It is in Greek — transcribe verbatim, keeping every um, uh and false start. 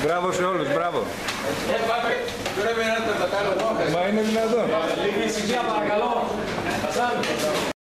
Μπράβο σε όλους, μπράβο. Μα είναι δυνατόν. Λίγη ησυχία παρακαλώ.